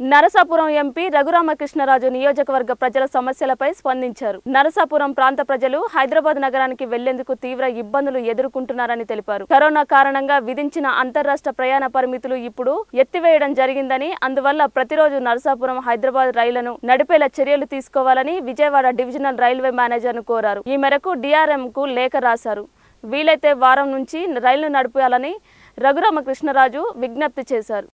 Narasapuram MP Raghuramakrishnaraju నియోజకవర్గ ప్రజల సమస్యలపై స్పందించారు. నరసాపురం ప్రాంత ప్రజలు హైదరాబాద్ నగరానికి వెళ్లేందుకు తీవ్ర ఇబ్బందులు ఎదుర్కొంటున్నారని తెలిపారు. కరోనా కారణంగా విధించిన అంతర్రాష్ట్ర ప్రయాణ పరిమితులు ఇప్పుడు ఎత్తివేయడం జరిగిందని, అందువల్ల ప్రతిరోజు నరసాపురం హైదరాబాద్ రైళ్లను నడిపేలా చర్యలు తీసుకోవాలని విజయవాడ డివిజనల్ రైల్వే మేనేజర్ను కోరారు. ఈ మేరకు DRMకు లేఖ రాశారు. వీలైతే వారం నుంచి రైళ్లు నడిపాలని రఘురామకృష్ణరాజు విజ్ఞప్తి చేశారు.